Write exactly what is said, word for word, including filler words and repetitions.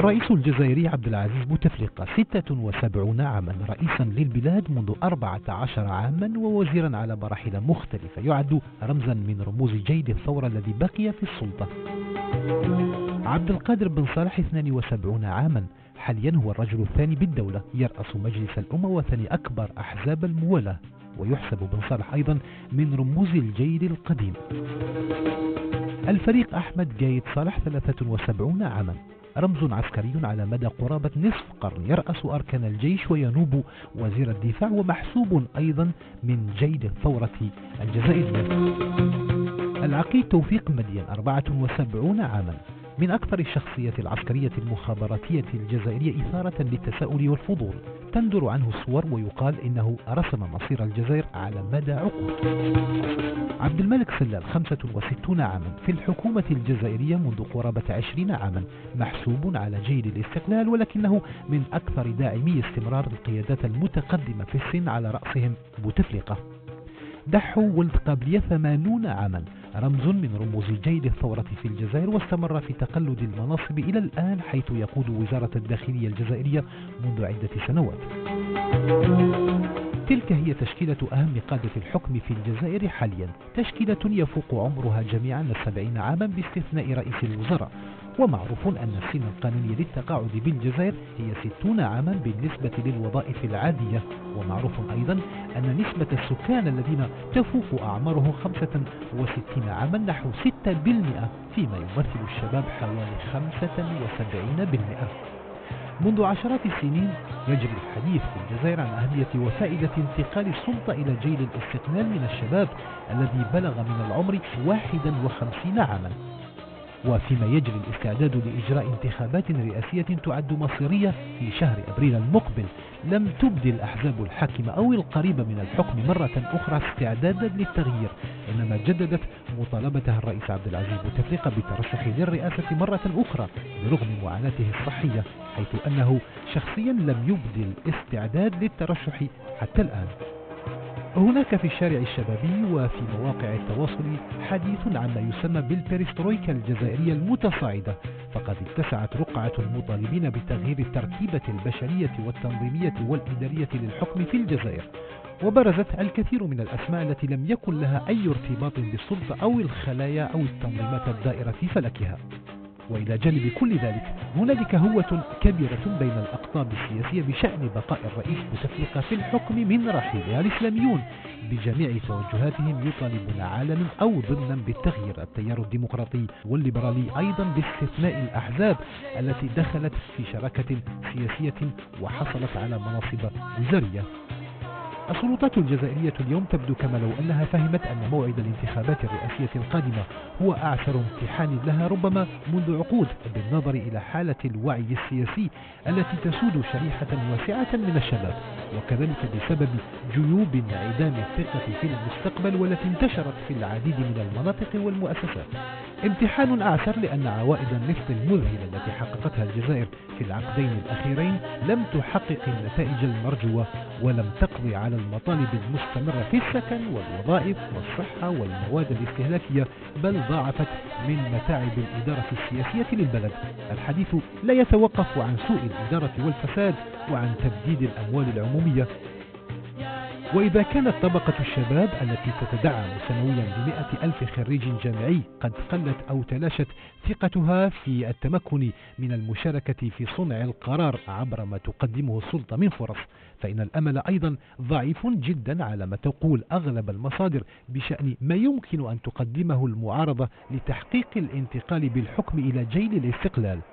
الرئيس الجزائري عبد العزيز بوتفليقة ستة وسبعين عاما رئيسا للبلاد منذ أربعة عشر عاما ووزيرا على مراحل مختلفة، يعد رمزا من رموز جيد الثورة الذي بقي في السلطة. عبد القادر بن صالح اثنين وسبعين عاما، حاليا هو الرجل الثاني بالدولة، يرأس مجلس الأمة وثاني أكبر أحزاب الموالاة، ويحسب بن صالح أيضا من رموز الجيل القديم. الفريق أحمد قايد صالح ثلاثة وسبعين عاما، رمز عسكري على مدى قرابة نصف قرن، يرأس أركان الجيش وينوب وزير الدفاع، ومحسوب أيضا من جيد الثورة الجزائرية. العقيد توفيق مدين أربعة وسبعين عاما، من أكثر الشخصيات العسكرية المخابراتية الجزائرية إثارة للتساؤل والفضول، تندر عنه الصور ويقال إنه رسم مصير الجزائر على مدى عقود. عبد الملك سلال خمسة وستين عاما، في الحكومة الجزائرية منذ قرابة عشرين عاما، محسوب على جيل الاستقلال، ولكنه من أكثر داعمي استمرار القيادات المتقدمة في السن، على رأسهم بوتفليقة. دحو ولد قابلية ثمانين عاما، رمز من رموز جيد الثورة في الجزائر، واستمر في تقلد المناصب إلى الآن، حيث يقود وزارة الداخلية الجزائرية منذ عدة سنوات. تلك هي تشكيلة أهم قادة الحكم في الجزائر حاليا، تشكيلة يفوق عمرها جميعا السبعين عاما باستثناء رئيس الوزراء. ومعروف أن السن القانوني للتقاعد بالجزائر هي ستون عاما بالنسبة للوظائف العادية. ومعروف أيضا أن نسبة السكان الذين تفوق أعمارهم خمسة وستين عاما نحو ستة بالمئة، فيما يمثل الشباب حوالي خمسة وسبعين بالمئة. منذ عشرات السنين يجري الحديث في الجزائر عن أهمية وفائدة انتقال السلطة إلى جيل الاستقلال من الشباب الذي بلغ من العمر واحدا وخمسين عاما. وفيما يجري الاستعداد لإجراء انتخابات رئاسية تعد مصيرية في شهر أبريل المقبل، لم تبدي الأحزاب الحاكمة أو القريبة من الحكم مرة أخرى استعدادا للتغيير، إنما جددت مطالبتها الرئيس عبد العزيز بوتفليقة بالترشح للرئاسة مرة أخرى برغم معاناته الصحية، حيث أنه شخصيا لم يبدي الاستعداد للترشح حتى الآن. هناك في الشارع الشبابي وفي مواقع التواصل حديث عما يسمى بالبيرسترويكا الجزائرية المتصاعدة، فقد اتسعت رقعة المطالبين بتغيير التركيبة البشرية والتنظيمية والإدارية للحكم في الجزائر، وبرزت الكثير من الأسماء التي لم يكن لها أي ارتباط بالسلطة أو الخلايا أو التنظيمات الدائرة في فلكها. وإلى جانب كل ذلك هنالك هوة كبيرة بين الأقطاب السياسية بشأن بقاء الرئيس بوتفليقة في الحكم من رحيلها. الإسلاميون بجميع توجهاتهم يطالبون علنا أو ضمنا بالتغيير، التيار الديمقراطي والليبرالي أيضا، باستثناء الأحزاب التي دخلت في شراكة سياسية وحصلت على مناصب وزارية. السلطات الجزائرية اليوم تبدو كما لو أنها فهمت أن موعد الانتخابات الرئاسية القادمة هو أعسر امتحان لها ربما منذ عقود، بالنظر إلى حالة الوعي السياسي التي تسود شريحة واسعة من الشباب، وكذلك بسبب جيوب انعدام الثقة في المستقبل والتي انتشرت في العديد من المناطق والمؤسسات. امتحان أعسر لأن عوائد النفط المذهلة التي حققتها الجزائر في العقدين الأخيرين لم تحقق النتائج المرجوة، ولم تقضي على المطالب المستمرة في السكن والوظائف والصحة والمواد الاستهلاكية، بل ضاعفت من متاعب الإدارة السياسية للبلد. الحديث لا يتوقف عن سوء الإدارة والفساد وعن تبديد الأموال العمومية. وإذا كانت طبقة الشباب التي تتدعم سنويا بمئة ألف خريج جامعي قد قلت أو تلاشت ثقتها في التمكن من المشاركة في صنع القرار عبر ما تقدمه السلطة من فرص، فإن الأمل أيضا ضعيف جدا على ما تقول أغلب المصادر بشأن ما يمكن أن تقدمه المعارضة لتحقيق الانتقال بالحكم إلى جيل الاستقلال.